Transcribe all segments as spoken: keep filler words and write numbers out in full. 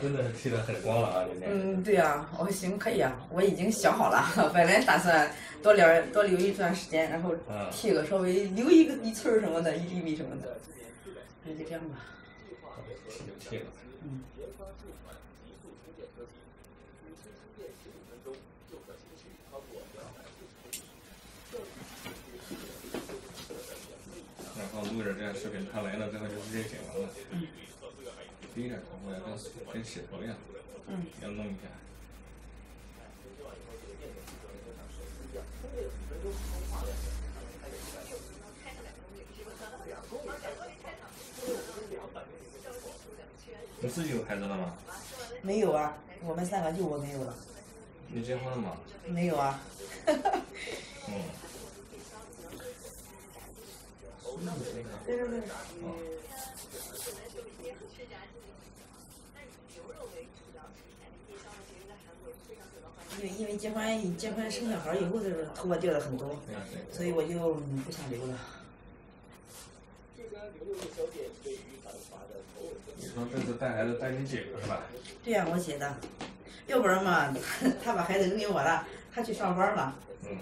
真的是剃得很光了啊！今天。 嗯，对呀、啊，我行可以啊，我已经想好了，本来打算多留多留一段时间，然后剃个稍微留一个一寸什么的，一厘米什么的，那就这样吧。 剃就剃了。 嗯。 然后录着这样视频，他来了之后就直接剪完了。嗯。低着头发要跟跟洗头一样。 嗯。 要弄一下。你自己有孩子了吗？ 没有啊，我们三个就我没有了。 你结婚了吗？ 没有啊。 嗯。 对对对。 哦。 因为因为结婚结婚生小孩以后，就是头发掉了很多，所以我就不想留了。 你说这次带孩子带你姐是吧？ 对呀、啊，我姐的，要不然嘛，她把孩子扔给我了，她去上班了。 嗯。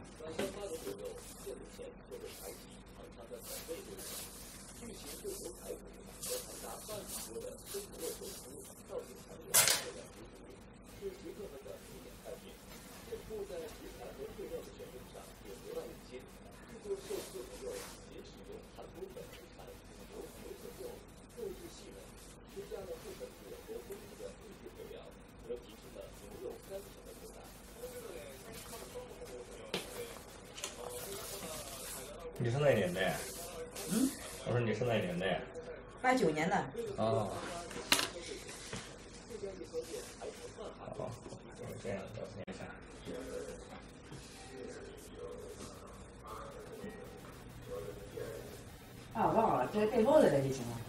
你是哪年的呀？ 嗯。 我说你是哪年的呀？ 八九年的。 哦。好，我这样表现一下。 啊，忘了，这戴帽子的就行了。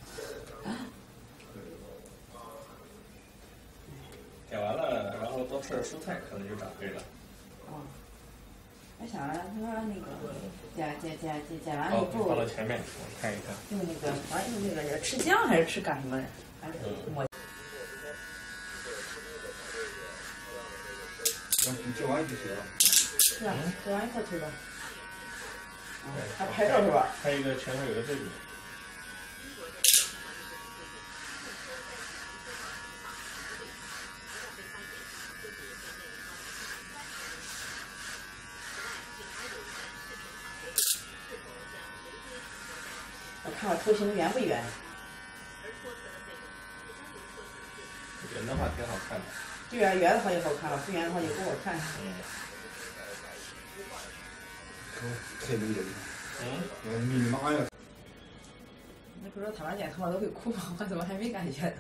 剪完了，然后多吃点蔬菜，可能就长对了。 哦。我想着他说那个剪剪剪剪剪完以后， 放到前面，我看一看。 用那个好像用那个吃姜还是吃干什么的？还是抹。 你剪完就行了。 是啊，剪完一块推吧。嗯，还拍照是吧？ 还有一个前面有个对比。 我看我头型圆不圆？ 圆的话挺好看的。 对啊，圆的话就好看了，不圆的话就不好看。 嗯。 太没人。 嗯。 密密麻麻。 你不说他们剪头发都会哭吗？我怎么还没感觉？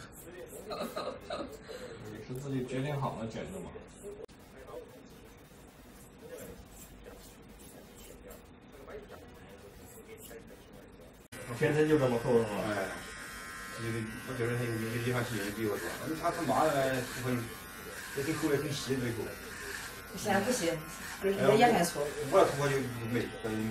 你是自己决定好了剪的吗？天生就这么厚是吗？ 哎，这个我觉得他有有地方吸引比我多。他他妈的部分也挺厚也挺细最后。 现在不细，根儿也很粗。 我的头发就没，等于没。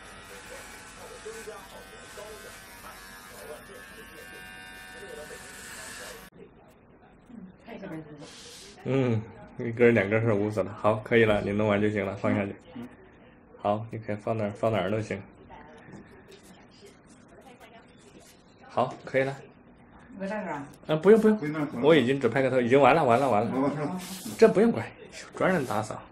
嗯，一根两根是无所的。好，可以了，你弄完就行了，放下去。好，你可以放哪儿放哪儿都行。好，可以了。 我这个？ 啊，不用不用，我已经只拍个头，已经完了完了完了。这不用管，专人打扫。